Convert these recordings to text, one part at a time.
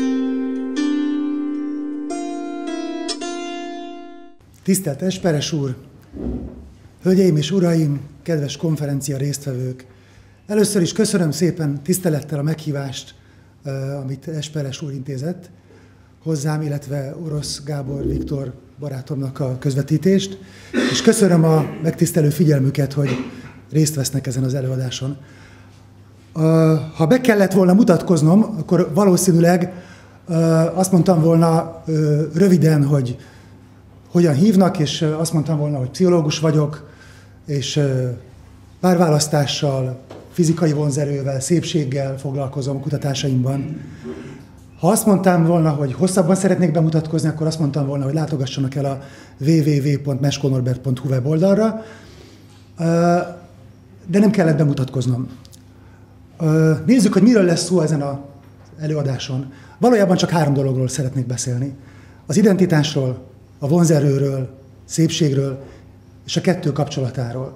Tisztelt Esperes úr, hölgyeim és uraim, kedves konferencia résztvevők! Először is köszönöm szépen tisztelettel a meghívást, amit Esperes úr intézett hozzám, illetve Orosz Gábor Viktor barátomnak a közvetítést, és köszönöm a megtisztelő figyelmüket, hogy részt vesznek ezen az előadáson. Ha be kellett volna mutatkoznom, akkor valószínűleg azt mondtam volna röviden, hogy hogyan hívnak, és azt mondtam volna, hogy pszichológus vagyok, és párválasztással, fizikai vonzerővel, szépséggel foglalkozom kutatásaimban. Ha azt mondtam volna, hogy hosszabban szeretnék bemutatkozni, akkor azt mondtam volna, hogy látogassanak el a www.meskonorbert.hu weboldalra, de nem kellett bemutatkoznom. Nézzük, hogy miről lesz szó ezen az előadáson. Valójában csak 3 dologról szeretnék beszélni. Az identitásról, a vonzerőről, szépségről és a 2 kapcsolatáról.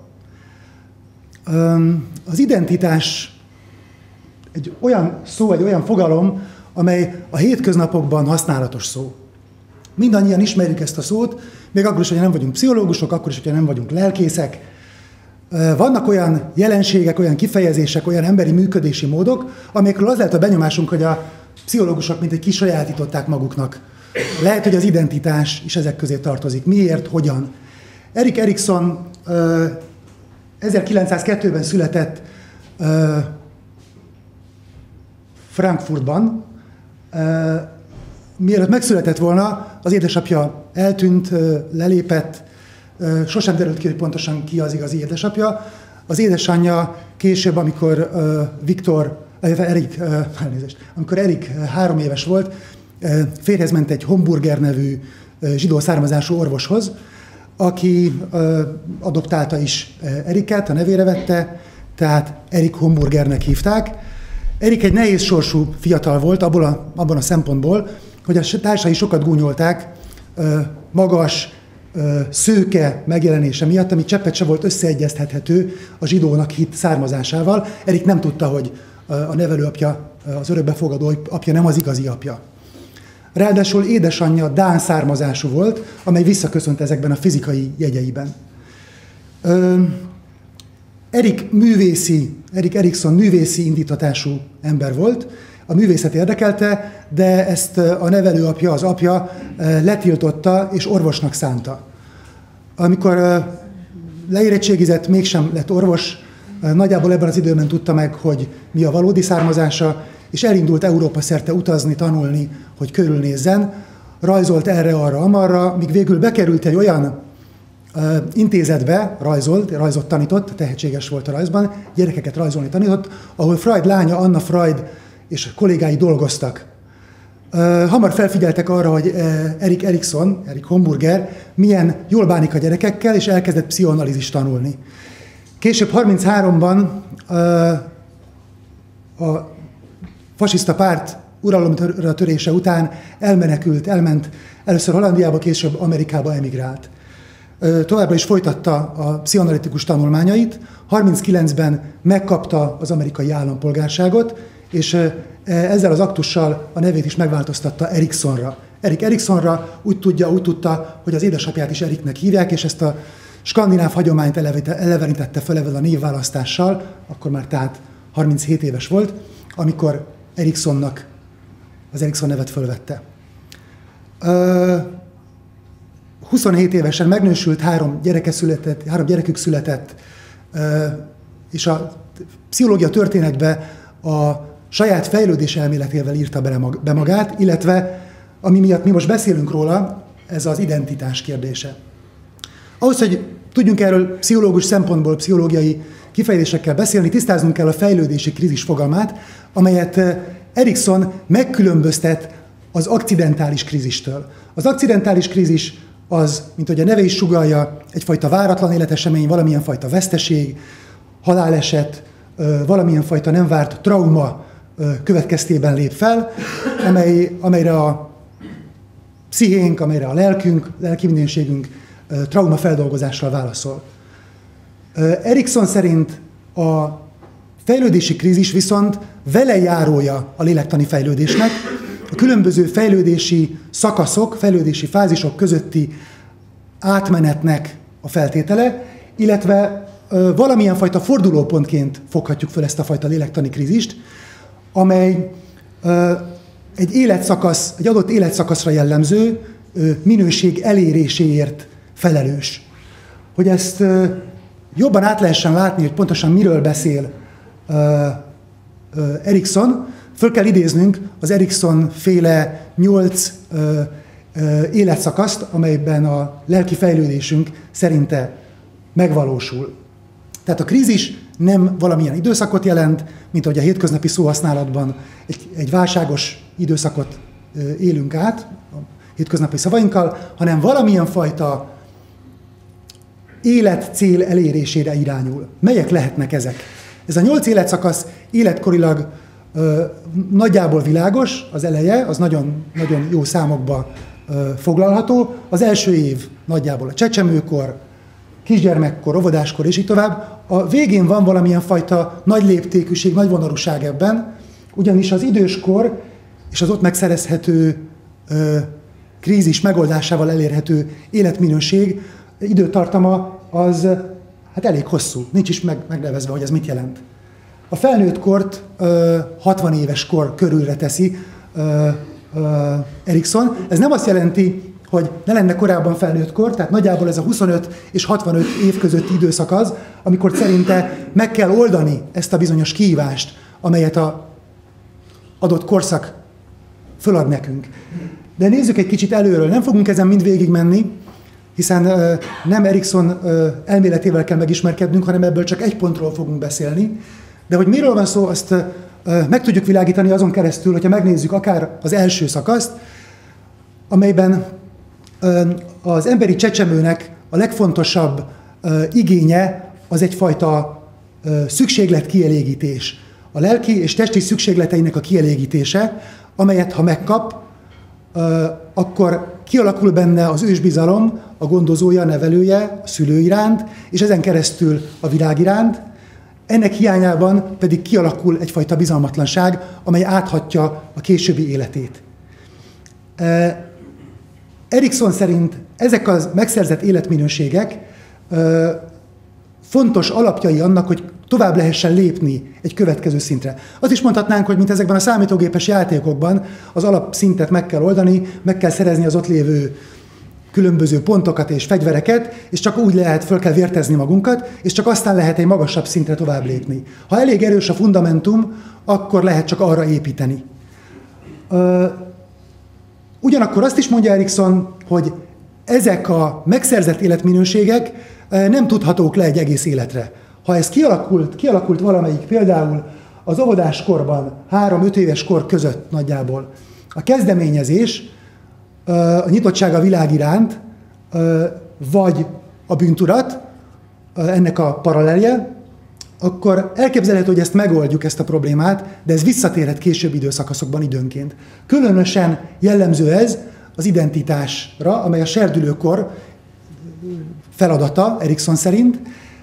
Az identitás egy olyan szó, egy olyan fogalom, amely a hétköznapokban használatos szó. Mindannyian ismerjük ezt a szót, még akkor is, hogy nem vagyunk pszichológusok, akkor is, hogy nem vagyunk lelkészek. Vannak olyan jelenségek, olyan kifejezések, olyan emberi működési módok, amelyekről az lehet a benyomásunk, hogy a pszichológusok mintegy kisajátították maguknak. Lehet, hogy az identitás is ezek közé tartozik. Miért, hogyan? Erik Erikson 1902-ben született Frankfurtban. Mielőtt megszületett volna, az édesapja eltűnt, lelépett, sosem derült ki, hogy pontosan ki az igazi édesapja. Az édesanyja később, amikor Erik 3 éves volt, férjhez ment egy Homburger nevű zsidó származású orvoshoz, aki adoptálta is Eriket, a nevére vette, tehát Erik Homburgernek hívták. Erik egy nehéz sorsú fiatal volt abban a szempontból, hogy a társai sokat gúnyolták magas, szőke megjelenése miatt, ami cseppet se volt összeegyeztethető a zsidónak hitt származásával. Erik nem tudta, hogy a nevelőapja, az örökbefogadó apja nem az igazi apja. Ráadásul édesanyja dán származású volt, amely visszaköszönt ezekben a fizikai jegyeiben. Erik Erikson művészi indítatású ember volt, a művészet érdekelte, de ezt a nevelőapja, az apja letiltotta és orvosnak szánta. Amikor leérettségizett, mégsem lett orvos, nagyjából ebben az időben tudta meg, hogy mi a valódi származása, és elindult Európa szerte utazni, tanulni, hogy körülnézzen. Rajzolt erre-arra-amarra, míg végül bekerült egy olyan intézetbe, rajzot tanított, tehetséges volt a rajzban, gyerekeket rajzolni tanított, ahol Freud lánya, Anna Freud és kollégái dolgoztak. Hamar felfigyeltek arra, hogy Erik Homburger milyen jól bánik a gyerekekkel, és elkezdett pszichoanalízist tanulni. Később 33-ban a fasiszta párt uralomra törése után elment először Hollandiába, később Amerikába emigrált. Továbbra is folytatta a pszichoanalitikus tanulmányait, 39-ben megkapta az amerikai állampolgárságot, és ezzel az aktussal a nevét is megváltoztatta Eriksonra. Erik Eriksonra úgy tudta, hogy az édesapját is Eriknek hívják, és ezt a skandináv hagyományt elevenítette fel ezzel a névválasztással, akkor már tehát 37 éves volt, amikor Eriksonnak az Erikson nevet fölvette. 27 évesen megnősült, 3 gyerekük született, és a pszichológia történetbe a saját fejlődés elméletével írta be magát, illetve ami miatt mi most beszélünk róla, ez az identitás kérdése. Ahhoz, hogy tudjunk erről pszichológus szempontból, pszichológiai kifejezésekkel beszélni, tisztáznunk kell a fejlődési krízis fogalmát, amelyet Erikson megkülönböztet az akcidentális krízistől. Az akcidentális krízis az, mint hogy a neve is sugallja, egyfajta váratlan életesemény, valamilyen fajta veszteség, haláleset, valamilyen fajta nem várt trauma következtében lép fel, amelyre a pszichénk, amelyre a lelkünk, lelki mindenségünk traumafeldolgozással válaszol. Erikson szerint a fejlődési krízis viszont velejárója a lélektani fejlődésnek, a különböző fejlődési szakaszok, fejlődési fázisok közötti átmenetnek a feltétele, illetve valamilyen fajta fordulópontként foghatjuk fel ezt a fajta lélektani krízist, amely egy adott életszakaszra jellemző minőség eléréséért felelős. Hogy ezt jobban át lehessen látni, hogy pontosan miről beszél Erikson, föl kell idéznünk az Erikson-féle 8 életszakaszt, amelyben a lelki fejlődésünk szerinte megvalósul. Tehát a krízis nem valamilyen időszakot jelent, mint ahogy a hétköznapi szóhasználatban egy válságos időszakot élünk át a hétköznapi szavainkkal, hanem valamilyen fajta életcél elérésére irányul. Melyek lehetnek ezek? Ez a 8 életszakasz életkorilag nagyjából világos, az eleje, az nagyon, nagyon jó számokba foglalható. Az első év nagyjából a csecsemőkor, kisgyermekkor, óvodáskor és így tovább. A végén van valamilyen fajta nagy léptékűség, nagy vonalúság ebben, ugyanis az időskor és az ott megszerezhető krízis megoldásával elérhető életminőség időtartama az hát elég hosszú. Nincs is megnevezve, hogy ez mit jelent. A felnőtt kort 60 éves kor körülre teszi Erikson. Ez nem azt jelenti, hogy ne lenne korábban felnőtt kor, tehát nagyjából ez a 25 és 65 év közötti időszak az, amikor szerinte meg kell oldani ezt a bizonyos kihívást, amelyet az adott korszak fölad nekünk. De nézzük egy kicsit előről, nem fogunk ezen mind végigmenni, hiszen nem Erikson elméletével kell megismerkednünk, hanem ebből csak egy pontról fogunk beszélni. De hogy miről van szó, azt meg tudjuk világítani azon keresztül, hogyha megnézzük akár az első szakaszt, amelyben az emberi csecsemőnek a legfontosabb igénye az egyfajta szükségletkielégítés. A lelki és testi szükségleteinek a kielégítése, amelyet ha megkap, akkor kialakul benne az ősbizalom, a gondozója, a nevelője, a szülő iránt, és ezen keresztül a világ iránt. Ennek hiányában pedig kialakul egyfajta bizalmatlanság, amely áthatja a későbbi életét. Erikson szerint ezek az megszerzett életminőségek fontos alapjai annak, hogy tovább lehessen lépni egy következő szintre. Azt is mondhatnánk, hogy mint ezekben a számítógépes játékokban az alapszintet meg kell oldani, meg kell szerezni az ott lévő különböző pontokat és fegyvereket, és csak úgy lehet, föl kell vértezni magunkat, és csak aztán lehet egy magasabb szintre tovább lépni. Ha elég erős a fundamentum, akkor lehet csak arra építeni. Ugyanakkor azt is mondja Erikson, hogy ezek a megszerzett életminőségek nem tudhatók le egy egész életre. Ha ez kialakult valamelyik, például az óvodáskorban, 3-5 éves kor között nagyjából, a kezdeményezés, a nyitottság a világ iránt, vagy a bűntudat, ennek a paralelje, akkor elképzelhető, hogy ezt megoldjuk, ezt a problémát, de ez visszatérhet későbbi időszakaszokban időnként. Különösen jellemző ez az identitásra, amely a serdülőkor feladata, Erikson szerint.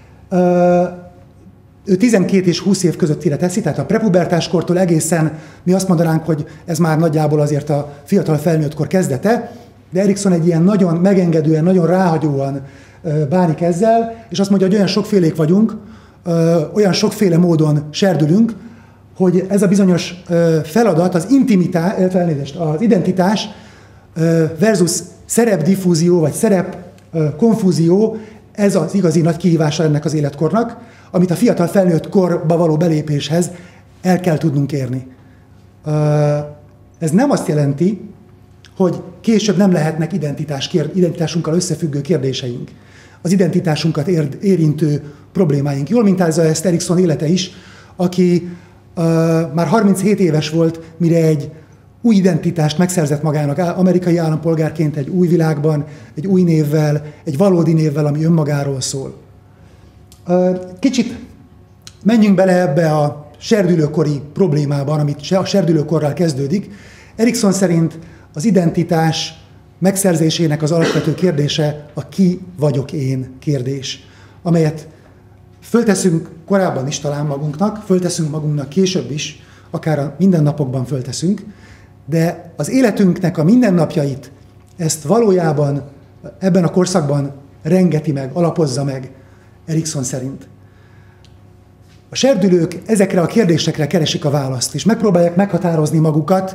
Ő 12 és 20 év közöttire teszi, tehát a prepubertáskortól egészen mi azt mondanánk, hogy ez már nagyjából azért a fiatal felnőttkor kezdete, de Erikson egy ilyen nagyon megengedően, nagyon ráhagyóan bánik ezzel, és azt mondja, hogy olyan sokfélék vagyunk, olyan sokféle módon serdülünk, hogy ez a bizonyos feladat, az identitás versus szerepdiffúzió, vagy szerepkonfúzió, ez az igazi nagy kihívása ennek az életkornak, amit a fiatal felnőtt korba való belépéshez el kell tudnunk érni. Ez nem azt jelenti, hogy később nem lehetnek identitásunkkal összefüggő kérdéseink, az identitásunkat érintő problémáink. Jól mintázza ezt Erikson élete is, aki már 37 éves volt, mire egy új identitást megszerzett magának amerikai állampolgárként egy új világban, egy új névvel, egy valódi névvel, ami önmagáról szól. Kicsit menjünk bele ebbe a serdülőkori problémában, amit a serdülőkorral kezdődik. Erikson szerint az identitás megszerzésének az alapvető kérdése a ki vagyok én kérdés, amelyet fölteszünk korábban is talán magunknak, fölteszünk magunknak később is, akár a mindennapokban fölteszünk, de az életünknek a mindennapjait ezt valójában ebben a korszakban rengeti meg, alapozza meg Erikson szerint. A serdülők ezekre a kérdésekre keresik a választ, és megpróbálják meghatározni magukat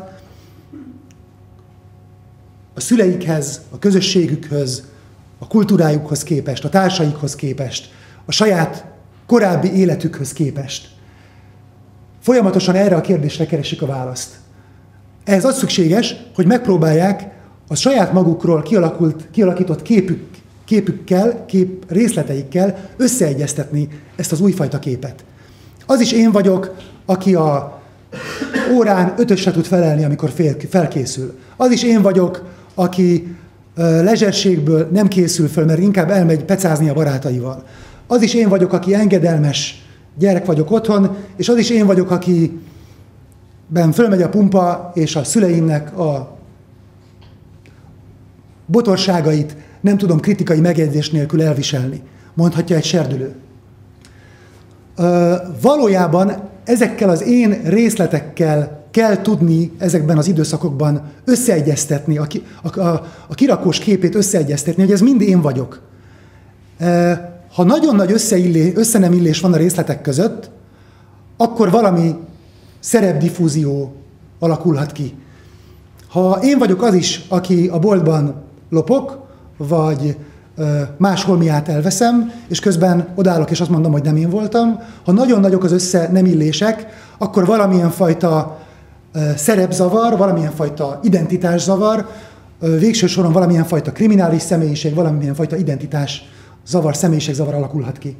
a szüleikhez, a közösségükhöz, a kultúrájukhoz képest, a társaikhoz képest, a saját korábbi életükhöz képest. Folyamatosan erre a kérdésre keresik a választ. Ehhez az szükséges, hogy a saját magukról kialakított képükkel, részleteikkel összeegyeztetni ezt az újfajta képet. Az is én vagyok, aki a órán 5-ösre tud felelni, amikor felkészül. Az is én vagyok, aki lezserségből nem készül föl, mert inkább elmegy pecázni a barátaival. Az is én vagyok, aki engedelmes gyerek vagyok otthon, és az is én vagyok, akiben fölmegy a pumpa, és a szüleimnek a botorságait nem tudom kritikai megjegyzés nélkül elviselni, mondhatja egy serdülő. Valójában ezekkel az én részletekkel kell tudni ezekben az időszakokban összeegyeztetni, a kirakós képét összeegyeztetni, hogy ez mind én vagyok. Ha nagyon nagy összenemillés van a részletek között, akkor valami szerepdifúzió alakulhat ki. Ha én vagyok az is, aki a boltban lopok, vagy más holmiát elveszem, és közben odállok és azt mondom, hogy nem én voltam, ha nagyon nagyok az összenemillések, akkor valamilyen fajta szerepzavar, valamilyen fajta identitászavar, végső soron valamilyen fajta kriminális személyiség, valamilyen fajta identitászavar, személyiségzavar alakulhat ki.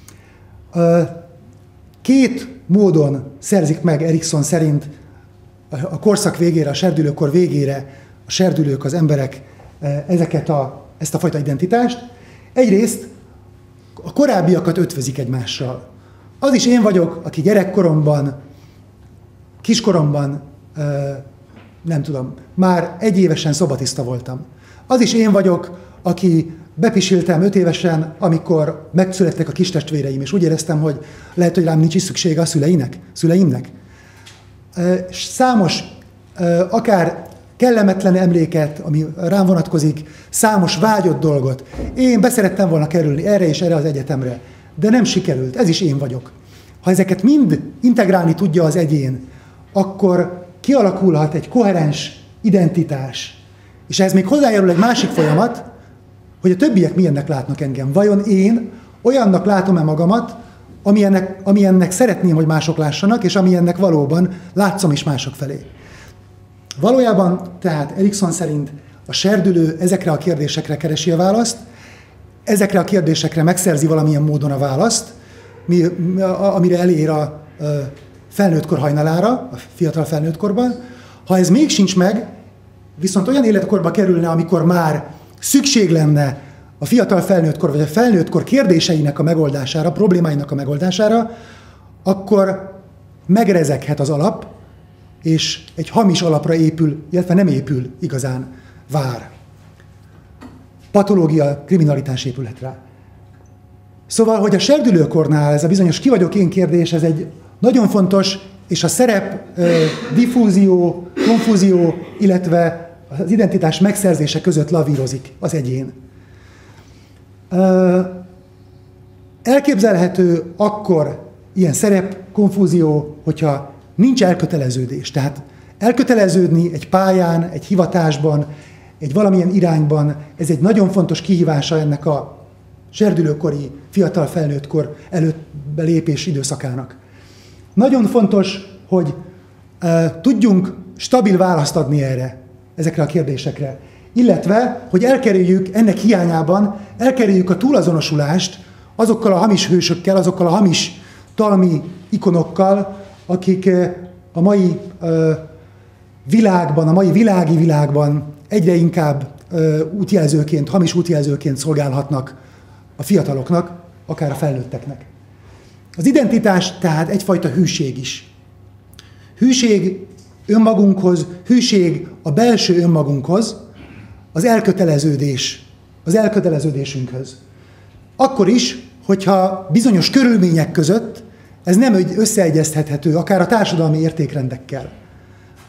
Két módon szerzik meg Erikson szerint a korszak végére, a serdülőkor végére a serdülők, az emberek ezt a fajta identitást. Egyrészt a korábbiakat ötvözik egymással. Az is én vagyok, aki gyerekkoromban, kiskoromban, nem tudom, már 1 évesen szobatiszta voltam. Az is én vagyok, aki bepisiltem 5 évesen, amikor megszülettek a kis testvéreim, és úgy éreztem, hogy lehet, hogy rám nincs is szüksége a szüleimnek. Számos, akár kellemetlen emléket, ami rám vonatkozik, számos vágyott dolgot. Én beszerettem volna kerülni erre és erre az egyetemre, de nem sikerült, ez is én vagyok. Ha ezeket mind integrálni tudja az egyén, akkor kialakulhat egy koherens identitás. És ehhez még hozzájárul egy másik folyamat, hogy a többiek milyennek látnak engem. Vajon én olyannak látom-e magamat, amilyennek szeretném, hogy mások lássanak, és amilyennek valóban látszom is mások felé. Valójában tehát Erikson szerint a serdülő ezekre a kérdésekre keresi a választ, ezekre a kérdésekre megszerzi valamilyen módon a választ, amire elér a felnőttkor hajnalára, a fiatal felnőttkorban. Ha ez még sincs meg, viszont olyan életkorba kerülne, amikor már szükség lenne a fiatal felnőttkor vagy a felnőttkor kérdéseinek a megoldására, problémáinak a megoldására, akkor megrezeghet az alap, és egy hamis alapra épül, illetve nem épül igazán, vár. Patológia, kriminalitás épülhet rá. Szóval, hogy a serdülőkornál ez a bizonyos ki vagyok én kérdés, ez egy nagyon fontos, és a szerep, diffúzió, konfúzió, illetve az identitás megszerzése között lavírozik az egyén. Elképzelhető akkor ilyen szerep, konfúzió, hogyha nincs elköteleződés. Tehát elköteleződni egy pályán, egy hivatásban, egy valamilyen irányban, ez egy nagyon fontos kihívása ennek a serdülőkori, fiatal felnőttkor előtt belépés időszakának. Nagyon fontos, hogy tudjunk stabil választ adni ezekre a kérdésekre. Illetve, hogy ennek hiányában elkerüljük a túlazonosulást azokkal a hamis hősökkel, azokkal a hamis talmi ikonokkal, akik a mai világban, a mai világi világban egyre inkább útjelzőként, hamis útjelzőként szolgálhatnak a fiataloknak, akár a felnőtteknek. Az identitás tehát egyfajta hűség is. Hűség önmagunkhoz, hűség a belső önmagunkhoz, az elköteleződésünkhöz. Akkor is, hogyha bizonyos körülmények között ez nem összeegyeztethető, akár a társadalmi értékrendekkel.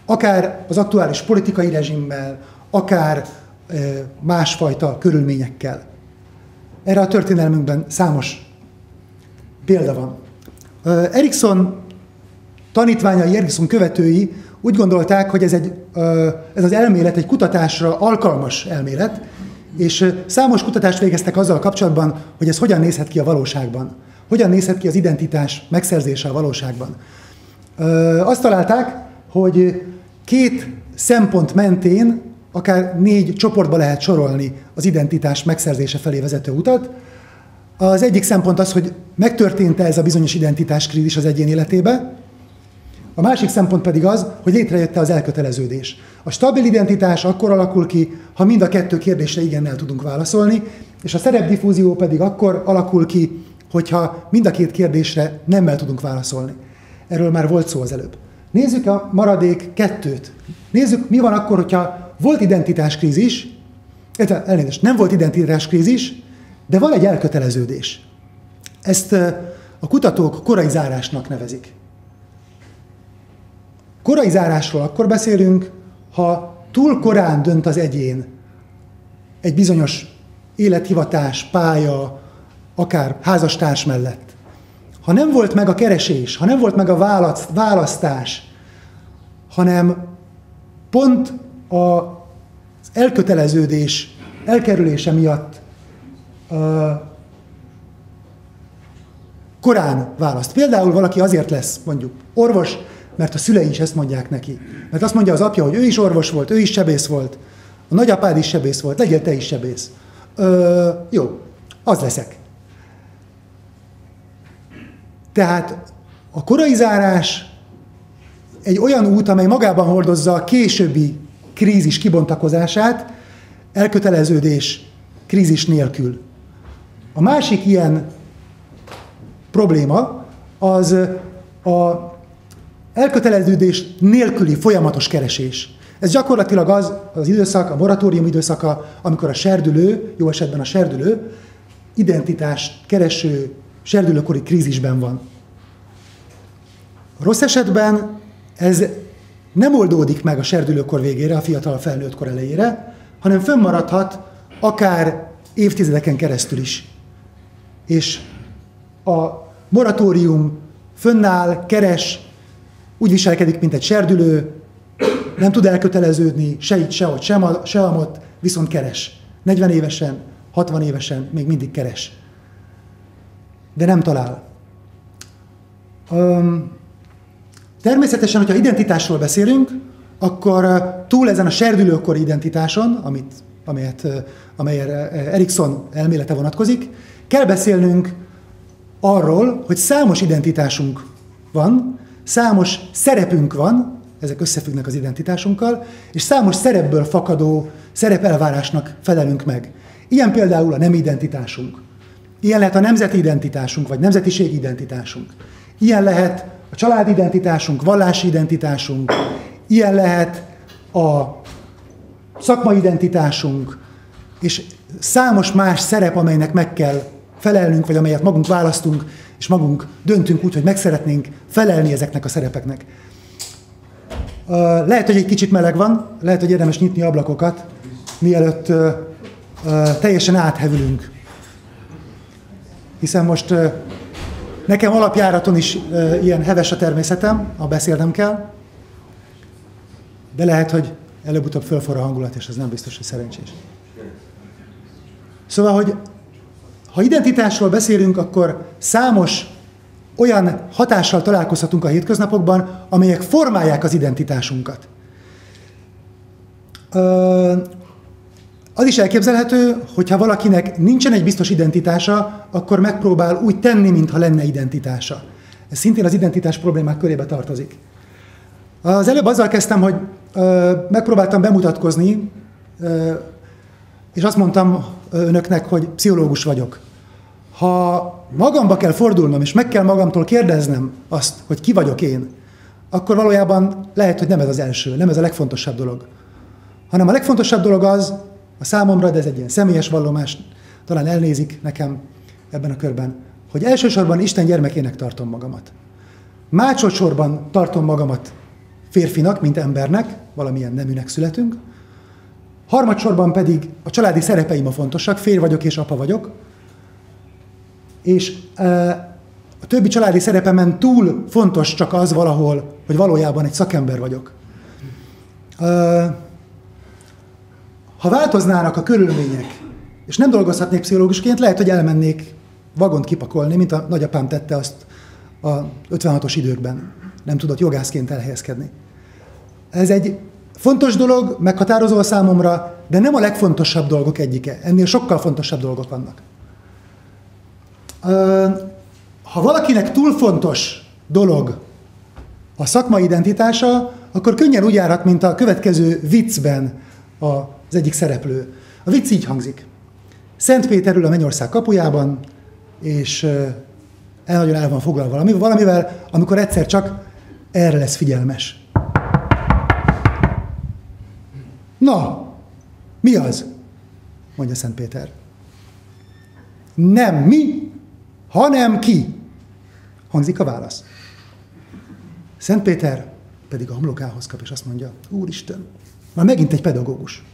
Akár az aktuális politikai rezsimmel, akár másfajta körülményekkel. Erre a történelmünkben számos példa van. Erikson tanítványai, Erikson követői úgy gondolták, hogy ez az elmélet egy kutatásra alkalmas elmélet, és számos kutatást végeztek azzal kapcsolatban, hogy ez hogyan nézhet ki a valóságban. Hogyan nézhet ki az identitás megszerzése a valóságban. Azt találták, hogy 2 szempont mentén akár 4 csoportba lehet sorolni az identitás megszerzése felé vezető utat. Az egyik szempont az, hogy megtörtént-e ez a bizonyos identitáskrízis az egyén életébe. A másik szempont pedig az, hogy létrejött-e az elköteleződés. A stabil identitás akkor alakul ki, ha mind a 2 kérdésre igennel tudunk válaszolni, és a szerepdifúzió pedig akkor alakul ki, hogyha mind a 2 kérdésre nemmel tudunk válaszolni. Erről már volt szó az előbb. Nézzük a maradék 2-t. Nézzük, mi van akkor, hogyha volt identitáskrízis, elnézést, nem volt identitáskrízis, de van egy elköteleződés. Ezt a kutatók korai zárásnak nevezik. Korai zárásról akkor beszélünk, ha túl korán dönt az egyén egy bizonyos élethivatás, pálya, akár házastárs mellett. Ha nem volt meg a keresés, ha nem volt meg a választás, hanem pont az elköteleződés elkerülése miatt korán választ. Például valaki azért lesz mondjuk orvos, mert a szülei is ezt mondják neki. Mert azt mondja az apja, hogy ő is orvos volt, ő is sebész volt, a nagyapád is sebész volt, legyél te is sebész. Jó, az leszek. Tehát a korai zárás egy olyan út, amely magában hordozza a későbbi krízis kibontakozását, elköteleződés krízis nélkül. A másik ilyen probléma az a elköteleződés nélküli folyamatos keresés. Ez gyakorlatilag az időszak, a moratórium időszaka, amikor a serdülő, jó esetben a serdülő, identitást kereső serdülőkori krízisben van. Rossz esetben ez nem oldódik meg a serdülőkor végére, a fiatal felnőttkor elejére, hanem fönnmaradhat akár évtizedeken keresztül is. És a moratórium fönnáll, keres, úgy viselkedik, mint egy serdülő, nem tud elköteleződni, se itt, sehogy, se amott, viszont keres. 40 évesen, 60 évesen még mindig keres. De nem talál. Természetesen, hogyha identitásról beszélünk, akkor túl ezen a serdülőkori identitáson, amelyre Erikson elmélete vonatkozik, kell beszélnünk arról, hogy számos identitásunk van, számos szerepünk van, ezek összefüggnek az identitásunkkal, és számos szerepből fakadó szerepelvárásnak felelünk meg. Ilyen például a nemi identitásunk. Ilyen lehet a nemzeti identitásunk, vagy nemzetiségi identitásunk. Ilyen lehet a családi identitásunk, vallási identitásunk. Ilyen lehet a szakmai identitásunk, és számos más szerep, amelynek meg kell felelnünk, vagy amelyet magunk választunk, és magunk döntünk úgy, hogy meg szeretnénk felelni ezeknek a szerepeknek. Lehet, hogy egy kicsit meleg van, lehet, hogy érdemes nyitni ablakokat, mielőtt teljesen áthevülünk. Hiszen most nekem alapjáraton is ilyen heves a természetem, ha beszélnem kell, de lehet, hogy előbb-utóbb fölforra a hangulat, és ez nem biztos, hogy szerencsés. Szóval, hogy ha identitásról beszélünk, akkor számos olyan hatással találkozhatunk a hétköznapokban, amelyek formálják az identitásunkat. Az is elképzelhető, hogy ha valakinek nincsen egy biztos identitása, akkor megpróbál úgy tenni, mintha lenne identitása. Ez szintén az identitás problémák körébe tartozik. Az előbb azzal kezdtem, hogy megpróbáltam bemutatkozni, és azt mondtam önöknek, hogy pszichológus vagyok. Ha magamba kell fordulnom, és meg kell magamtól kérdeznem azt, hogy ki vagyok én, akkor valójában lehet, hogy nem ez az első, nem ez a legfontosabb dolog. Hanem a legfontosabb dolog az, a számomra, de ez egy ilyen személyes vallomás, talán elnézik nekem ebben a körben, hogy elsősorban Isten gyermekének tartom magamat. Másodszorban tartom magamat férfinak, mint embernek, valamilyen neműnek születünk. Harmadsorban pedig a családi szerepeim a fontosak, férj vagyok és apa vagyok. És a többi családi szerepemen túl fontos csak az valahol, hogy valójában egy szakember vagyok. Ha változnának a körülmények, és nem dolgozhatnék pszichológusként, lehet, hogy elmennék vagont kipakolni, mint a nagyapám tette azt a 56-os időkben. Nem tudott jogászként elhelyezkedni. Ez egy fontos dolog, meghatározó a számomra, de nem a legfontosabb dolgok egyike. Ennél sokkal fontosabb dolgok vannak. Ha valakinek túl fontos dolog a szakmai identitása, akkor könnyen úgy járhat, mint a következő viccben az egyik szereplő. A vicc így hangzik. Szent Péter ül a Mennyország kapujában, és nagyon el van foglalva valamivel, amikor egyszer csak erre lesz figyelmes. Na, mi az? Mondja Szent Péter. Nem mi, hanem ki? Hangzik a válasz. Szent Péter pedig a homlokához kap, és azt mondja, Úristen, már megint egy pedagógus.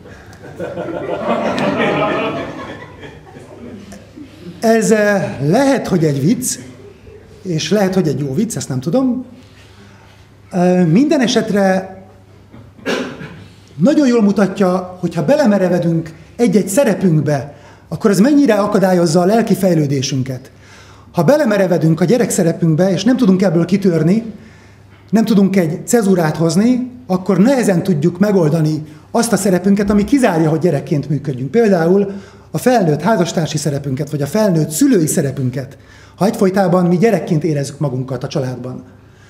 Ez lehet, hogy egy vicc, és lehet, hogy egy jó vicc, ezt nem tudom. Minden esetre nagyon jól mutatja, hogyha belemerevedünk egy-egy szerepünkbe, akkor ez mennyire akadályozza a lelki fejlődésünket. Ha belemerevedünk a gyerek szerepünkbe, és nem tudunk ebből kitörni, nem tudunk egy cezúrát hozni, akkor nehezen tudjuk megoldani azt a szerepünket, ami kizárja, hogy gyerekként működjünk. Például a felnőtt házastársi szerepünket, vagy a felnőtt szülői szerepünket, ha egyfolytában mi gyerekként érezzük magunkat a családban.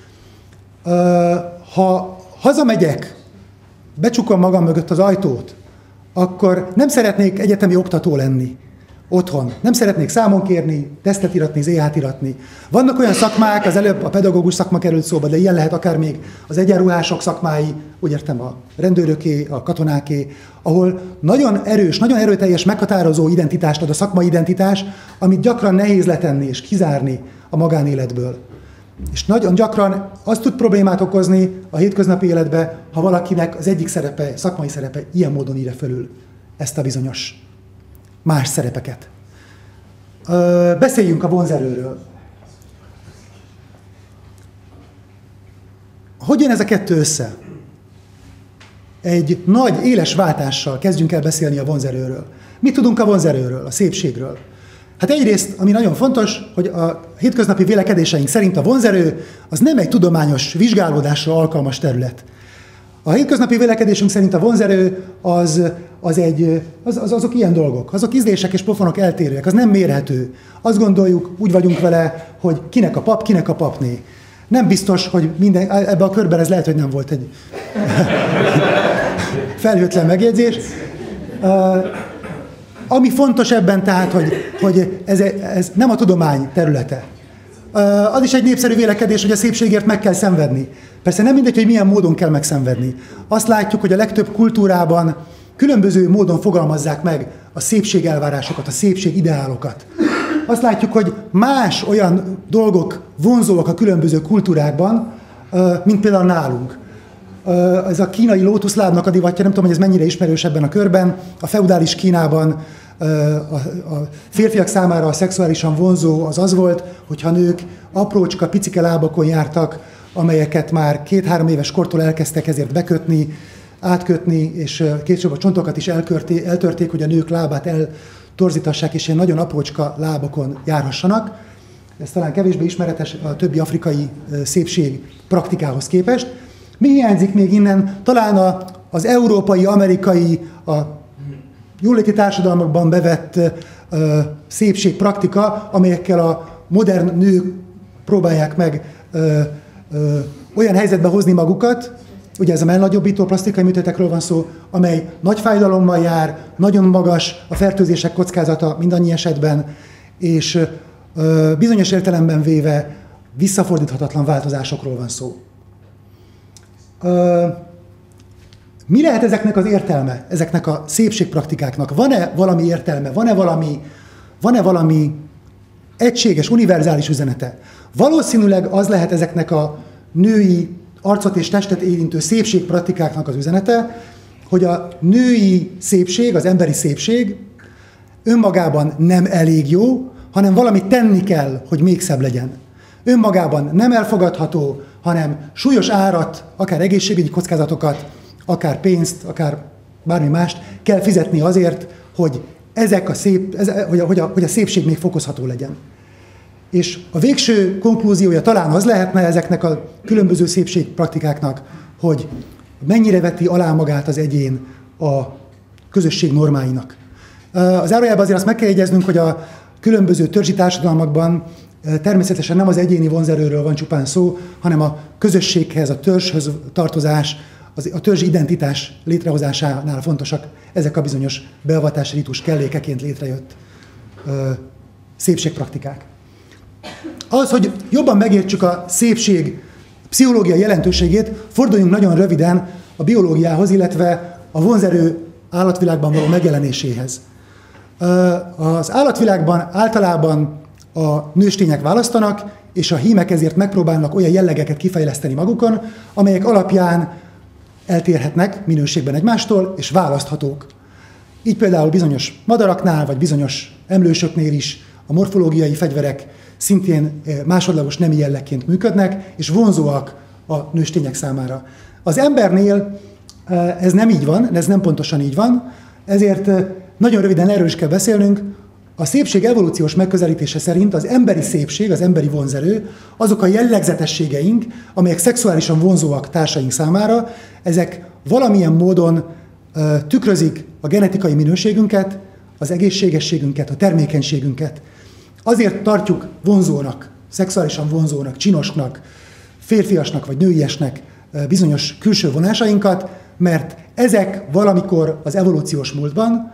Ha hazamegyek, becsukom magam mögött az ajtót, akkor nem szeretnék egyetemi oktató lenni otthon. Nem szeretnék számon kérni, tesztet iratni, ZH-t iratni. Vannak olyan szakmák, az előbb a pedagógus szakma került szóba, de ilyen lehet akár még az egyenruhások szakmái, úgy értem a rendőröké, a katonáké, ahol nagyon erős, nagyon erőteljes meghatározó identitást ad a szakmai identitás, amit gyakran nehéz letenni és kizárni a magánéletből. És nagyon gyakran az tud problémát okozni a hétköznapi életbe, ha valakinek az egyik szerepe, szakmai szerepe ilyen módon írja fölül ezt a bizonyos más szerepeket. Beszéljünk a vonzerőről. Hogy jön ez a kettő össze? Egy nagy, éles váltással kezdjünk el beszélni a vonzerőről. Mit tudunk a vonzerőről, a szépségről? Hát egyrészt, ami nagyon fontos, hogy a hétköznapi vélekedéseink szerint a vonzerő az nem egy tudományos vizsgálódásra alkalmas terület. A hétköznapi vélekedésünk szerint a vonzerő azok ilyen dolgok, azok ízlések és pofonok eltérőek, az nem mérhető. Azt gondoljuk, úgy vagyunk vele, hogy kinek a pap, kinek a papné. Nem biztos, hogy ebben a körben ez lehet, hogy nem volt egy felhőtlen megjegyzés. Ami fontos ebben tehát, hogy ez nem a tudomány területe. Az is egy népszerű vélekedés, hogy a szépségért meg kell szenvedni. Persze nem mindegy, hogy milyen módon kell megszenvedni. Azt látjuk, hogy a legtöbb kultúrában különböző módon fogalmazzák meg a szépség elvárásokat, a szépség ideálokat. Azt látjuk, hogy más olyan dolgok vonzóak a különböző kultúrákban, mint például nálunk. Ez a kínai lótuszlábnak a divatja, nem tudom, hogy ez mennyire ismerős ebben a körben. A feudális Kínában a férfiak számára a szexuálisan vonzó az volt, hogyha nők aprócska, picike lábakon jártak, amelyeket már 2-3 éves kortól elkezdtek ezért bekötni, átkötni, és később a csontokat is eltörték, hogy a nők lábát eltorzítassák, és ilyen nagyon aprócska lábakon járhassanak. Ez talán kevésbé ismeretes a többi afrikai szépség praktikához képest. Mi hiányzik még innen? Talán az európai, amerikai, a jóléti társadalmakban bevett szépségpraktika, amelyekkel a modern nők próbálják meg olyan helyzetbe hozni magukat, ugye ez a mellnagyobbító plastikai műtétekről van szó, amely nagy fájdalommal jár, nagyon magas a fertőzések kockázata mindannyi esetben, és bizonyos értelemben véve visszafordíthatatlan változásokról van szó. Mi lehet ezeknek az értelme, ezeknek a szépségpraktikáknak? Van-e valami értelme, van-e valami egységes, univerzális üzenete? Valószínűleg az lehet ezeknek a női arcot és testet érintő szépségpraktikáknak az üzenete, hogy a női szépség, az emberi szépség önmagában nem elég jó, hanem valamit tenni kell, hogy még szebb legyen. Önmagában nem elfogadható, hanem súlyos árat, akár egészségügyi kockázatokat, akár pénzt, akár bármi mást kell fizetni azért, hogy hogy a szépség még fokozható legyen. És a végső konklúziója talán az lehetne ezeknek a különböző szépségpraktikáknak, hogy mennyire veti alá magát az egyén a közösség normáinak. Az zárójelben azért azt meg kell jegyeznünk, hogy a különböző törzsi társadalmakban természetesen nem az egyéni vonzerőről van csupán szó, hanem a közösséghez, a törzshöz tartozás, a törzsi identitás létrehozásánál fontosak ezek a bizonyos beavatási ritus kellékeként létrejött szépségpraktikák. Az, hogy jobban megértsük a szépség pszichológiai jelentőségét, forduljunk nagyon röviden a biológiához, illetve a vonzerő állatvilágban való megjelenéséhez. Az állatvilágban általában a nőstények választanak, és a hímek ezért megpróbálnak olyan jellegeket kifejleszteni magukon, amelyek alapján eltérhetnek minőségben egymástól, és választhatók. Így például bizonyos madaraknál, vagy bizonyos emlősöknél is a morfológiai fegyverek szintén másodlagos nemi jellegként működnek, és vonzóak a nőstények számára. Az embernél ez nem így van, ez nem pontosan így van, ezért nagyon röviden erről is kell beszélnünk. A szépség evolúciós megközelítése szerint az emberi szépség, az emberi vonzerő, azok a jellegzetességeink, amelyek szexuálisan vonzóak társaink számára, ezek valamilyen módon tükrözik a genetikai minőségünket, az egészségességünket, a termékenységünket. Azért tartjuk vonzónak, szexuálisan vonzónak, csinosnak, férfiasnak vagy nőiesnek bizonyos külső vonásainkat, mert ezek valamikor az evolúciós múltban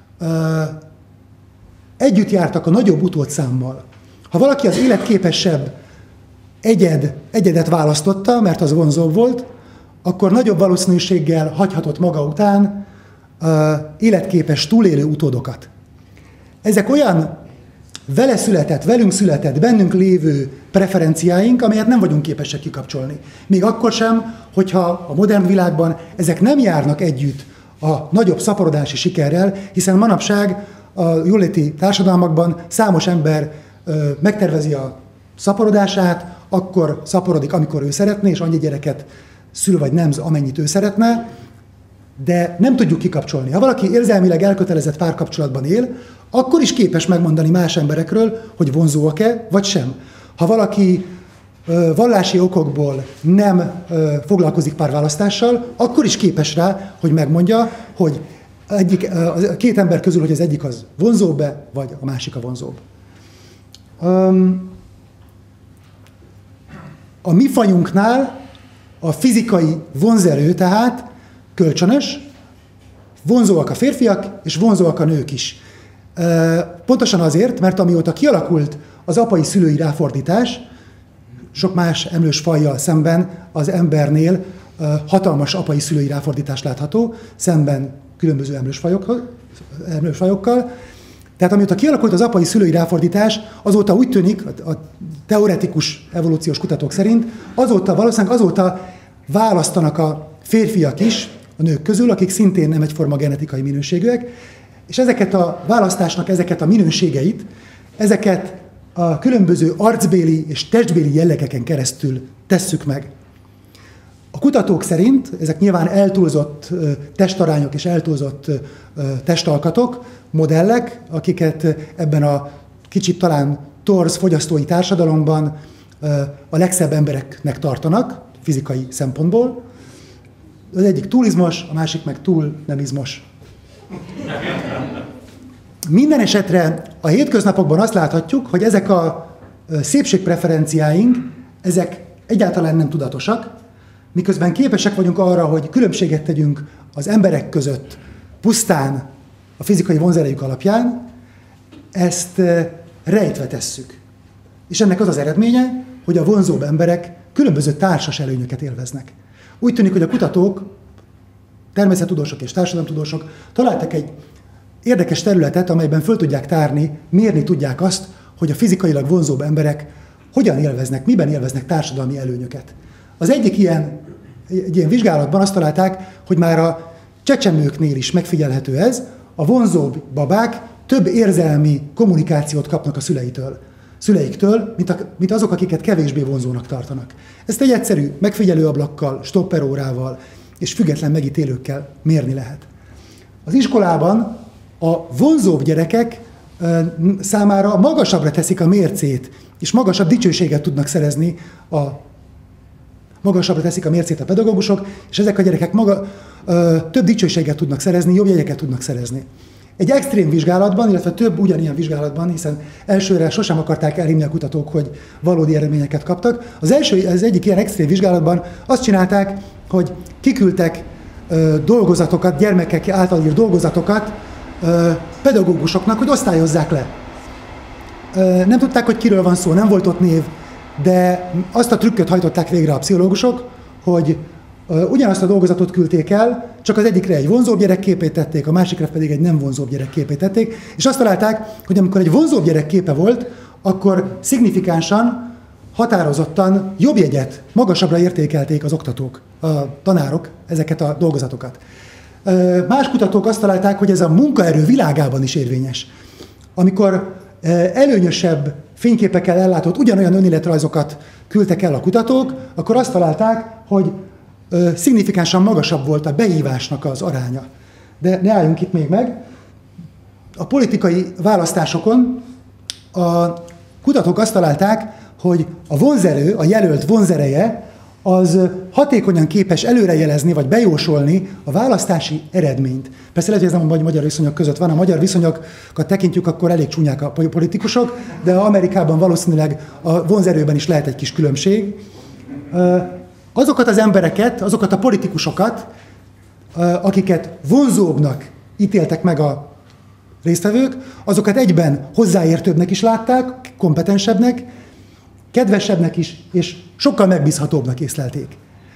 együtt jártak a nagyobb utódszámmal. Ha valaki az életképesebb egyedet választotta, mert az vonzóbb volt, akkor nagyobb valószínűséggel hagyhatott maga után életképes, túlélő utódokat. Ezek olyan vele született, velünk született, bennünk lévő preferenciáink, amelyet nem vagyunk képesek kikapcsolni. Még akkor sem, hogyha a modern világban ezek nem járnak együtt a nagyobb szaporodási sikerrel, hiszen manapság a jóléti társadalmakban számos ember megtervezi a szaporodását, akkor szaporodik, amikor ő szeretné, és annyi gyereket szül vagy nemz, amennyit ő szeretne, de nem tudjuk kikapcsolni. Ha valaki érzelmileg elkötelezett párkapcsolatban él, akkor is képes megmondani más emberekről, hogy vonzóak-e, vagy sem. Ha valaki vallási okokból nem foglalkozik párválasztással, akkor is képes rá, hogy megmondja, hogy a két ember közül, hogy az egyik az vonzóbb-e, vagy a másik a vonzóbb. A mi fajunknál a fizikai vonzerő tehát kölcsönös, vonzóak a férfiak, és vonzóak a nők is. Pontosan azért, mert amióta kialakult az apai-szülői ráfordítás, sok más emlős fajjal szemben az embernél hatalmas apai-szülői ráfordítás látható, szemben különböző emlős fajokkal. Tehát amióta kialakult az apai-szülői ráfordítás, azóta úgy tűnik, a teoretikus evolúciós kutatók szerint, valószínűleg azóta választanak a férfiak is a nők közül, akik szintén nem egyforma genetikai minőségűek, és ezeket a választásnak, ezeket a minőségeit, ezeket a különböző arcbéli és testbéli jellegeken keresztül tesszük meg. A kutatók szerint, ezek nyilván eltúlzott testarányok és eltúlzott testalkatok, modellek, akiket ebben a kicsit talán torz fogyasztói társadalomban a legszebb embereknek tartanak, fizikai szempontból. Az egyik túl izmos, a másik meg túl nem izmos. Minden esetre a hétköznapokban azt láthatjuk, hogy ezek a szépségpreferenciáink, ezek egyáltalán nem tudatosak, miközben képesek vagyunk arra, hogy különbséget tegyünk az emberek között pusztán a fizikai vonzerejük alapján, ezt rejtve tesszük. És ennek az az eredménye, hogy a vonzóbb emberek különböző társas előnyöket élveznek. Úgy tűnik, hogy a kutatók, természettudósok és társadalomtudósok találtak egy érdekes területet, amelyben föl tudják tárni, mérni tudják azt, hogy a fizikailag vonzóbb emberek hogyan élveznek, miben élveznek társadalmi előnyöket. Az egyik egy ilyen vizsgálatban azt találták, hogy már a csecsemőknél is megfigyelhető ez, a vonzóbb babák több érzelmi kommunikációt kapnak a szüleiktől, mint azok, akiket kevésbé vonzónak tartanak. Ezt egy egyszerű megfigyelőablakkal, stopperórával és független megítélőkkel mérni lehet. Az iskolában a vonzóbb gyerekek számára magasabbra teszik a mércét, és magasabb dicsőséget tudnak szerezni magasabbra teszik a mércét a pedagógusok, és ezek a gyerekek több dicsőséget tudnak szerezni, jobb jegyeket tudnak szerezni. Egy extrém vizsgálatban, illetve több ugyanilyen vizsgálatban, hiszen elsőre sosem akarták elhinni a kutatók, hogy valódi eredményeket kaptak. Az egyik ilyen extrém vizsgálatban azt csinálták, hogy kiküldtek dolgozatokat, gyermekek által írt dolgozatokat pedagógusoknak, hogy osztályozzák le. Nem tudták, hogy kiről van szó, nem volt ott név, de azt a trükköt hajtották végre a pszichológusok, hogy ugyanazt a dolgozatot küldték el, csak az egyikre egy vonzóbb gyerek képét tették, a másikra pedig egy nem vonzóbb gyerek képét tették, és azt találták, hogy amikor egy vonzóbb gyerek képe volt, akkor szignifikánsan, határozottan jobb jegyet, magasabbra értékelték az oktatók, a tanárok ezeket a dolgozatokat. Más kutatók azt találták, hogy ez a munkaerő világában is érvényes. Amikor előnyösebb fényképekkel ellátott ugyanolyan önéletrajzokat küldtek el a kutatók, akkor azt találták, hogy szignifikánsan magasabb volt a behívásnak az aránya. De ne álljunk itt még meg. A politikai választásokon a kutatók azt találták, hogy a vonzerő, a jelölt vonzereje az hatékonyan képes előrejelezni vagy bejósolni a választási eredményt. Persze lehet, hogy ez nem a magyar viszonyok között van, a magyar viszonyokat tekintjük, akkor elég csúnyák a politikusok, de Amerikában valószínűleg a vonzerőben is lehet egy kis különbség. Azokat az embereket, azokat a politikusokat, akiket vonzóbbnak ítéltek meg a résztvevők, azokat egyben hozzáértőbbnek is látták, kompetensebbnek, kedvesebbnek is, és sokkal megbízhatóbbnak észlelték.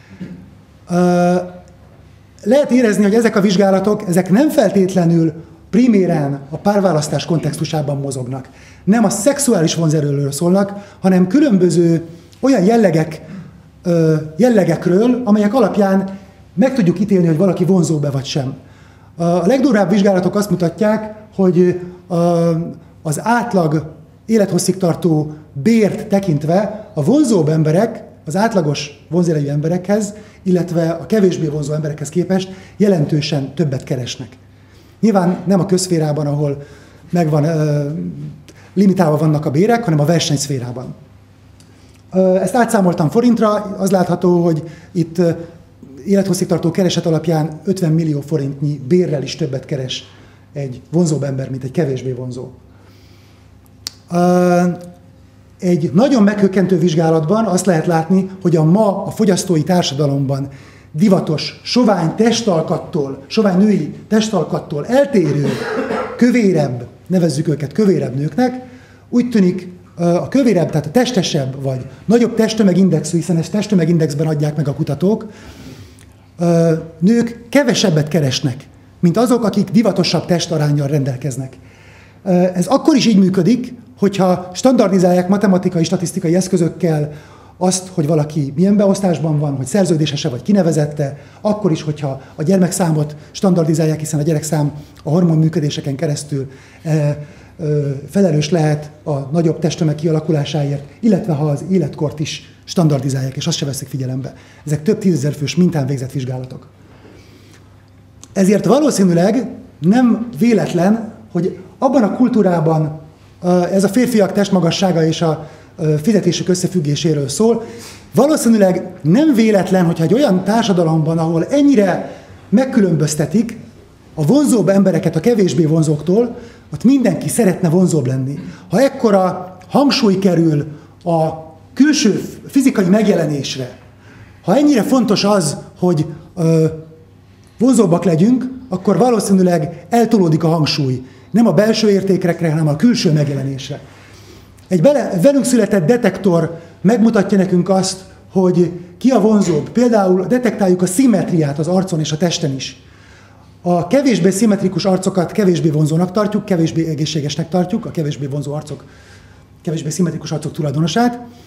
Lehet érezni, hogy ezek a vizsgálatok, ezek nem feltétlenül priméren a párválasztás kontextusában mozognak. Nem a szexuális vonzerőről szólnak, hanem különböző olyan jellegekről, amelyek alapján meg tudjuk ítélni, hogy valaki vonzó-e vagy sem. A legdurvább vizsgálatok azt mutatják, hogy az átlag élethosszig tartó bért tekintve a vonzóbb emberek az átlagos vonzerejű emberekhez, illetve a kevésbé vonzó emberekhez képest jelentősen többet keresnek. Nyilván nem a közszférában, ahol limitálva vannak a bérek, hanem a versenyszférában. Ezt átszámoltam forintra, az látható, hogy itt élethosszig tartó kereset alapján 50 millió forintnyi bérrel is többet keres egy vonzóbb ember, mint egy kevésbé vonzó. Egy nagyon meghökkentő vizsgálatban azt lehet látni, hogy a fogyasztói társadalomban divatos, sovány női testalkattól eltérő, kövérebb, nevezzük őket kövérebb nőknek, úgy tűnik a kövérebb, tehát a testesebb, vagy nagyobb testtömegindexű, hiszen ezt testtömegindexben adják meg a kutatók, nők kevesebbet keresnek, mint azok, akik divatosabb testaránnyal rendelkeznek. Ez akkor is így működik, hogyha standardizálják matematikai, statisztikai eszközökkel azt, hogy valaki milyen beosztásban van, hogy szerződéses-e vagy kinevezette, akkor is, hogyha a gyermekszámot standardizálják, hiszen a gyerekszám a hormonműködéseken keresztül felelős lehet a nagyobb testtömeg kialakulásáért, illetve ha az életkort is standardizálják, és azt se veszik figyelembe. Ezek több 10 000 fős mintán végzett vizsgálatok. Ezért valószínűleg nem véletlen, hogy abban a kultúrában ez a férfiak testmagassága és a fizetésük összefüggéséről szól, valószínűleg nem véletlen, hogyha egy olyan társadalomban, ahol ennyire megkülönböztetik a vonzóbb embereket a kevésbé vonzóktól, ott mindenki szeretne vonzóbb lenni. Ha ekkora hangsúly kerül a külső fizikai megjelenésre, ha ennyire fontos az, hogy vonzóbbak legyünk, akkor valószínűleg eltolódik a hangsúly. Nem a belső értékekre, hanem a külső megjelenésre. Egy velünk született detektor megmutatja nekünk azt, hogy ki a vonzóbb. Például detektáljuk a szimmetriát az arcon és a testen is. A kevésbé szimmetrikus arcokat kevésbé vonzónak tartjuk, kevésbé egészségesnek tartjuk, a kevésbé vonzó arcok, kevésbé szimmetrikus arcok tulajdonosát,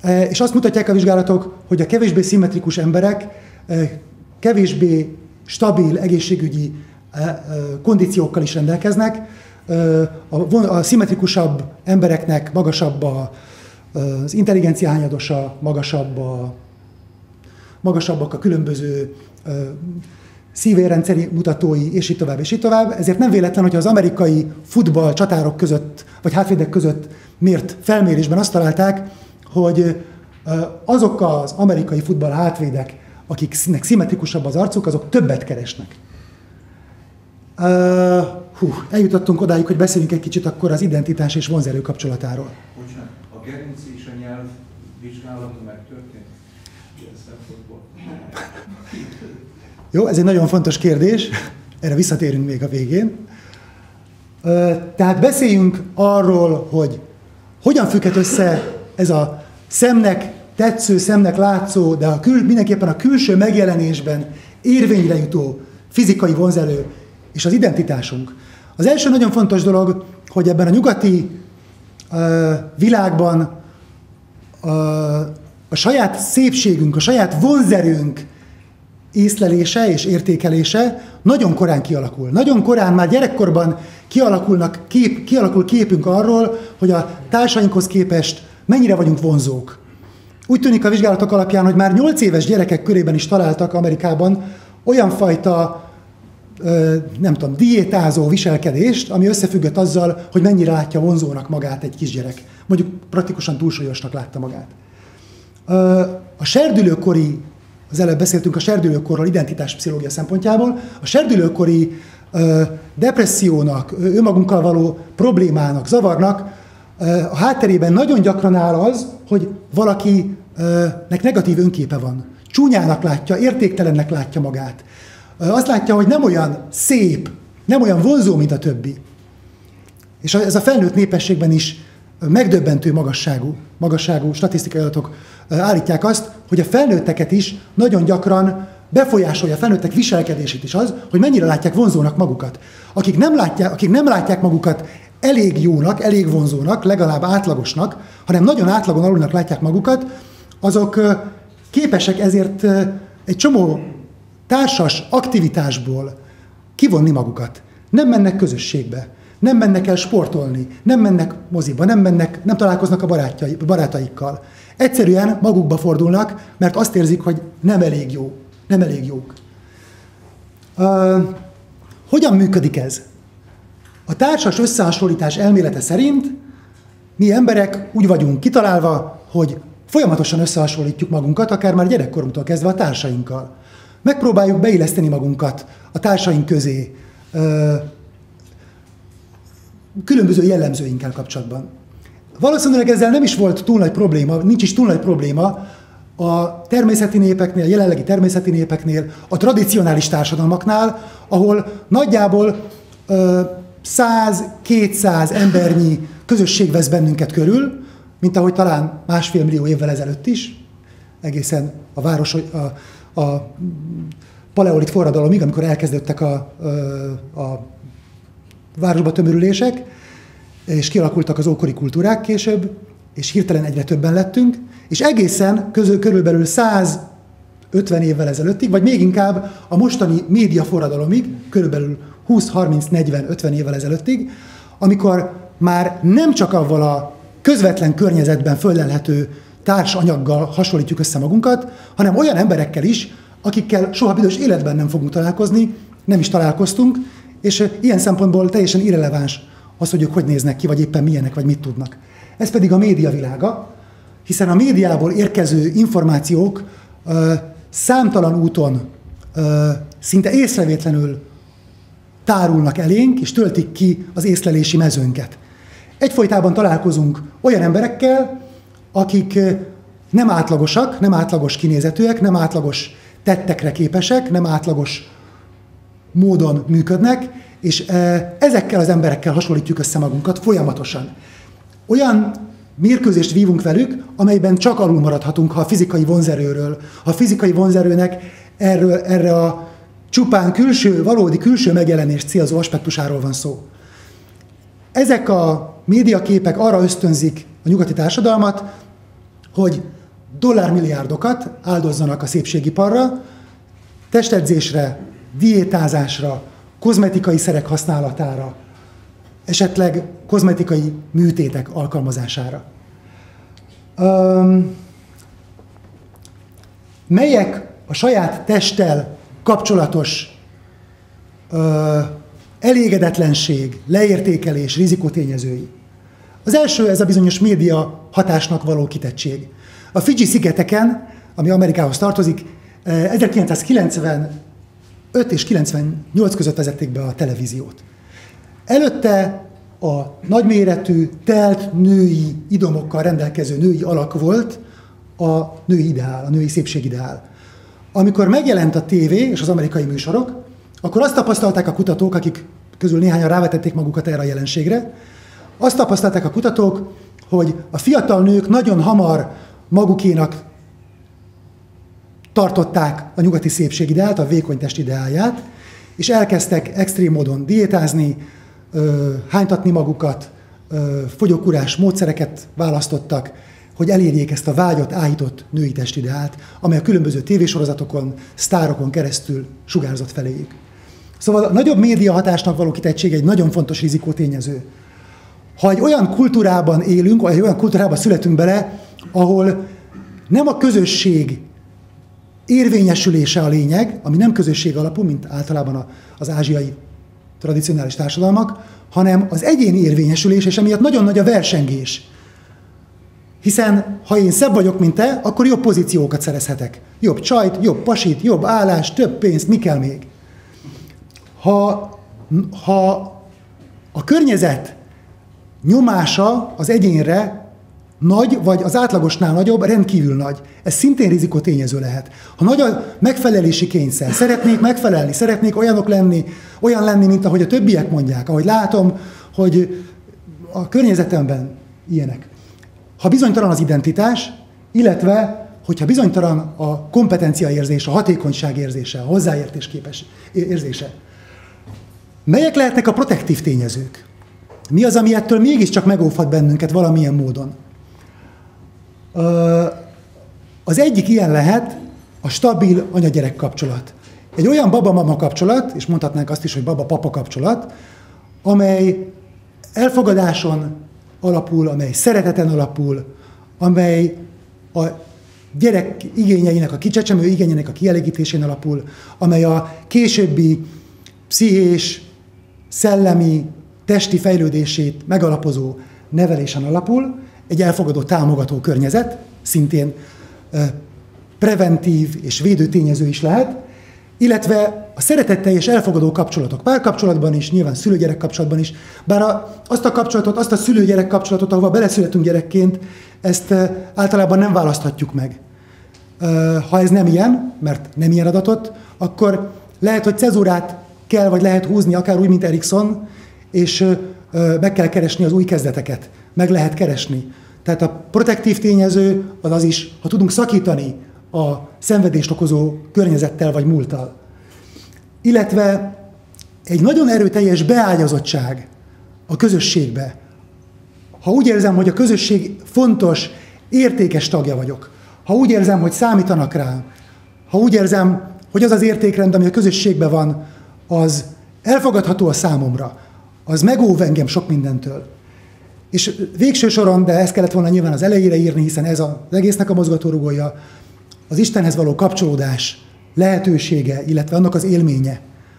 És azt mutatják a vizsgálatok, hogy a kevésbé szimmetrikus emberek kevésbé stabil egészségügyi kondíciókkal is rendelkeznek. A szimmetrikusabb embereknek magasabb az intelligencia hányadosa, magasabbak a különböző szívérrendszeri mutatói, és így tovább, és így tovább. Ezért nem véletlen, hogyha az amerikai futball csatárok között, vagy hátvédek között mért felmérésben azt találták, hogy azok az amerikai futball hátvédek, akiknek szimmetrikusabb az arcuk, azok többet keresnek. Eljutottunk odáig, hogy beszéljünk egy kicsit akkor az identitás és vonzerő kapcsolatáról. Bocsánat, a gerinc és a nyelv vizsgálata megtörtént? Ilyen szempontból. Jó, ez egy nagyon fontos kérdés, erre visszatérünk még a végén. Tehát beszéljünk arról, hogy hogyan függhet össze ez a szemnek tetsző, szemnek látszó, de mindenképpen a külső megjelenésben érvényre jutó fizikai vonzerő és az identitásunk. Az első nagyon fontos dolog, hogy ebben a nyugati világban a saját szépségünk, a saját vonzerőnk észlelése és értékelése nagyon korán kialakul. Nagyon korán, már gyerekkorban kialakul képünk arról, hogy a társainkhoz képest mennyire vagyunk vonzók. Úgy tűnik a vizsgálatok alapján, hogy már 8 éves gyerekek körében is találtak Amerikában olyan fajta, nem tudom, diétázó viselkedést, ami összefüggött azzal, hogy mennyire látja vonzónak magát egy kisgyerek. Mondjuk praktikusan túlsúlyosnak látta magát. A serdülőkori, az előbb beszéltünk a serdülőkorról identitáspszichológia szempontjából, a serdülőkori depressziónak, önmagunkkal való problémának, zavarnak a hátterében nagyon gyakran áll az, hogy valakinek negatív önképe van. Csúnyának látja, értéktelennek látja magát. Azt látja, hogy nem olyan szép, nem olyan vonzó, mint a többi. És ez a felnőtt népességben is megdöbbentő magasságú statisztikai adatok állítják azt, hogy a felnőtteket is nagyon gyakran befolyásolja a felnőttek viselkedését is az, hogy mennyire látják vonzónak magukat. Akik nem látják magukat elég jónak, elég vonzónak, legalább átlagosnak, hanem nagyon átlagon alulnak látják magukat, azok képesek ezért egy csomó társas aktivitásból kivonni magukat. Nem mennek közösségbe, nem mennek el sportolni, nem mennek moziba, nem találkoznak a barátaikkal. Egyszerűen magukba fordulnak, mert azt érzik, hogy nem elég jók. Hogyan működik ez? A társas összehasonlítás elmélete szerint mi emberek úgy vagyunk kitalálva, hogy folyamatosan összehasonlítjuk magunkat, akár már gyerekkorunktól kezdve a társainkkal. Megpróbáljuk beilleszteni magunkat a társaink közé különböző jellemzőinkkel kapcsolatban. Valószínűleg ezzel nem is volt túl nagy probléma, nincs is túl nagy probléma a természeti népeknél, a jelenlegi természeti népeknél, a tradicionális társadalmaknál, ahol nagyjából 100-200 embernyi közösség vesz bennünket körül, mint ahogy talán 1,5 millió évvel ezelőtt is, egészen a paleolit forradalomig, amikor elkezdődtek a városba tömörülések, és kialakultak az ókori kultúrák később, és hirtelen egyre többen lettünk, és egészen körülbelül 150 évvel ezelőttig, vagy még inkább a mostani média forradalomig, körülbelül 20-30-40-50 évvel ezelőttig, amikor már nem csak avval a közvetlen környezetben föllelhető társanyaggal hasonlítjuk össze magunkat, hanem olyan emberekkel is, akikkel soha büdös életben nem fogunk találkozni, nem is találkoztunk, és ilyen szempontból teljesen irreleváns az, hogy ők hogy néznek ki, vagy éppen milyenek, vagy mit tudnak. Ez pedig a média világa, hiszen a médiából érkező információk számtalan úton szinte észrevétlenül tárulnak elénk, és töltik ki az észlelési mezőnket. Egyfolytában találkozunk olyan emberekkel, akik nem átlagosak, nem átlagos kinézetűek, nem átlagos tettekre képesek, nem átlagos módon működnek, és ezekkel az emberekkel hasonlítjuk össze magunkat folyamatosan. Olyan mérkőzést vívunk velük, amelyben csak alul maradhatunk, ha a fizikai vonzerőről, a fizikai vonzerőnek erre a csupán valódi külső megjelenést célzó aspektusáról van szó. Ezek a médiaképek arra ösztönzik a nyugati társadalmat, hogy dollármilliárdokat áldozzanak a szépségiparra, testedzésre, diétázásra, kozmetikai szerek használatára, esetleg kozmetikai műtétek alkalmazására. Melyek a saját testtel kapcsolatos elégedetlenség, leértékelés, rizikótényezői? Az első ez a bizonyos média hatásnak való kitettség. A Fidzsi-szigeteken, ami Amerikához tartozik, 1995 és 98 között vezették be a televíziót. Előtte a nagyméretű, telt női idomokkal rendelkező női alak volt a női ideál, a női szépségideál. Amikor megjelent a tévé és az amerikai műsorok, akkor azt tapasztalták a kutatók, akik közül néhányan rávetették magukat erre a jelenségre, azt tapasztalták a kutatók, hogy a fiatal nők nagyon hamar magukénak tartották a nyugati szépségideált, a vékony testideálját, és elkezdtek extrém módon diétázni, hánytatni magukat, fogyókúrás módszereket választottak, hogy elérjék ezt a vágyott, áhított női testideált, amely a különböző tévésorozatokon, sztárokon keresztül sugárzott feléjük. Szóval a nagyobb média hatásnak való kitettség egy nagyon fontos rizikótényező. Ha egy olyan kultúrában élünk, vagy egy olyan kultúrában születünk bele, ahol nem a közösség érvényesülése a lényeg, ami nem közösség alapú, mint általában az ázsiai tradicionális társadalmak, hanem az egyéni érvényesülés, és emiatt nagyon nagy a versengés. Hiszen ha én szebb vagyok, mint te, akkor jobb pozíciókat szerezhetek. Jobb csajt, jobb pasit, jobb állást, több pénzt, mi kell még? Ha a környezet nyomása az egyénre nagy, vagy az átlagosnál nagyobb, rendkívül nagy. Ez szintén rizikótényező lehet. Ha nagy a megfelelési kényszer, szeretnék megfelelni, szeretnék olyan lenni, mint ahogy a többiek mondják, ahogy látom, hogy a környezetemben ilyenek. Ha bizonytalan az identitás, illetve hogyha bizonytalan a kompetencia érzése, a hatékonyság érzése, a hozzáértés képes érzése. Melyek lehetnek a protektív tényezők? Mi az, ami ettől mégiscsak megóvhat bennünket valamilyen módon? Az egyik ilyen lehet a stabil anya-gyerek kapcsolat. Egy olyan baba-mama kapcsolat, és mondhatnánk azt is, hogy baba-papa kapcsolat, amely elfogadáson alapul, amely szereteten alapul, amely a gyerek igényeinek, a kicsecsemő igényeinek a kielégítésén alapul, amely a későbbi pszichés, szellemi, testi fejlődését megalapozó nevelésen alapul, egy elfogadó, támogató környezet, szintén preventív és védő tényező is lehet, illetve a szeretetteljes elfogadó kapcsolatok, párkapcsolatban is, nyilván szülő-gyerek kapcsolatban is, bár azt a kapcsolatot, azt a szülő-gyerek kapcsolatot, ahova beleszületünk gyerekként, ezt általában nem választhatjuk meg. Ha ez nem ilyen, mert nem ilyen adatot, akkor lehet, hogy cezurát kell, vagy lehet húzni, akár úgy, mint Erikson, és meg kell keresni az új kezdeteket. Meg lehet keresni. Tehát a protektív tényező az is, ha tudunk szakítani a szenvedést okozó környezettel vagy múlttal. Illetve egy nagyon erőteljes beágyazottság a közösségbe. Ha úgy érzem, hogy a közösség fontos, értékes tagja vagyok, ha úgy érzem, hogy számítanak rám, ha úgy érzem, hogy az az értékrend, ami a közösségben van, az elfogadható a számomra, az megóv engem sok mindentől. És végső soron, de ezt kellett volna nyilván az elejére írni, hiszen ez az egésznek a mozgatórugója, az Istenhez való kapcsolódás lehetősége, illetve annak az élménye.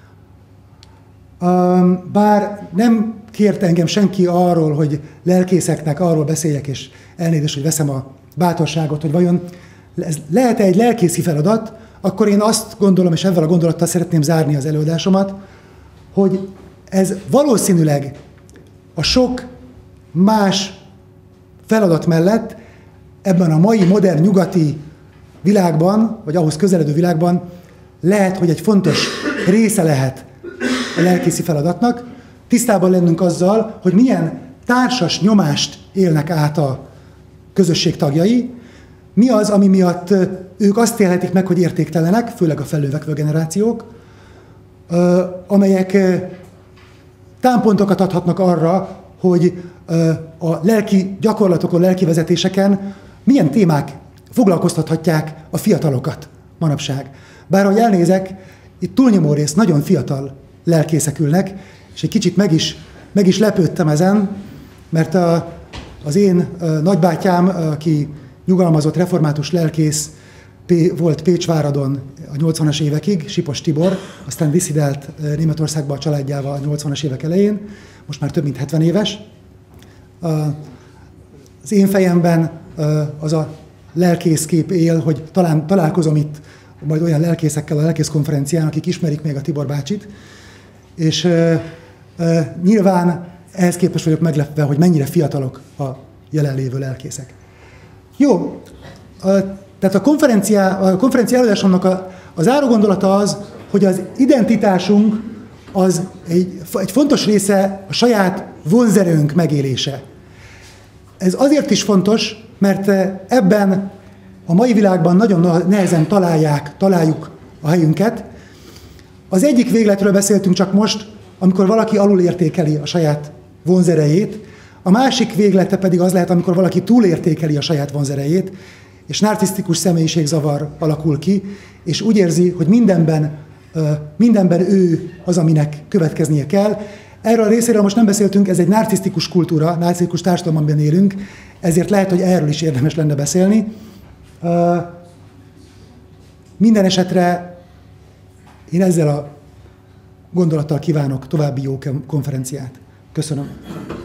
Bár nem kért engem senki arról, hogy lelkészeknek arról beszéljek, és elnézést, hogy veszem a bátorságot, hogy vajon ez lehet-e egy lelkészi feladat, akkor én azt gondolom, és ezzel a gondolattal szeretném zárni az előadásomat, hogy ez valószínűleg a sok más feladat mellett ebben a mai modern nyugati világban, vagy ahhoz közeledő világban lehet, hogy egy fontos része lehet a lelkészi feladatnak, tisztában lennünk azzal, hogy milyen társas nyomást élnek át a közösség tagjai, mi az, ami miatt ők azt élhetik meg, hogy értéktelenek, főleg a felnövekvő generációk, amelyek támpontokat adhatnak arra, hogy a lelki gyakorlatokon, lelki vezetéseken milyen témák foglalkoztathatják a fiatalokat manapság. Bár ahogy elnézek, itt túlnyomó rész nagyon fiatal lelkészek ülnek, és egy kicsit meg is lepődtem ezen, mert az én nagybátyám, aki nyugalmazott református lelkész volt Pécsváradon a 80-as évekig, Sipos Tibor, aztán disszidált Németországba a családjával a 80-as évek elején, most már több mint 70 éves. Az én fejemben az a lelkészkép él, hogy talán találkozom itt majd olyan lelkészekkel a lelkészkonferencián, akik ismerik még a Tibor bácsit, és nyilván ehhez képest vagyok meglepve, hogy mennyire fiatalok a jelenlévő lelkészek. Jó, tehát a konferencia előadásomnak az árogondolata az, hogy az identitásunk az egy fontos része a saját vonzerőnk megélése. Ez azért is fontos, mert ebben a mai világban nagyon nehezen találjuk a helyünket. Az egyik végletről beszéltünk csak most, amikor valaki alulértékeli a saját vonzerejét, a másik véglete pedig az lehet, amikor valaki túlértékeli a saját vonzerejét, és narcisztikus személyiségzavar alakul ki, és úgy érzi, hogy mindenben ő az, aminek következnie kell. Erről a részéről most nem beszéltünk, ez egy narcisztikus kultúra, narcisztikus társadalomban élünk, ezért lehet, hogy erről is érdemes lenne beszélni. Minden esetre én ezzel a gondolattal kívánok további jó konferenciát. Köszönöm.